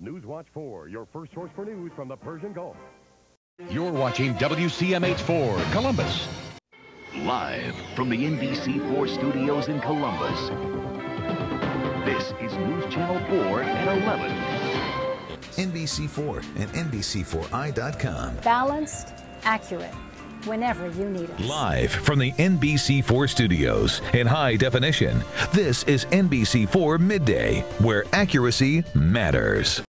Newswatch 4, your first source for news from the Persian Gulf. You're watching WCMH 4, Columbus. Live from the NBC4 studios in Columbus. This is News Channel 4 at 11. NBC4 and NBC4i.com. Balanced, accurate, whenever you need it. Live from the NBC4 studios in high definition, this is NBC4 Midday, where accuracy matters.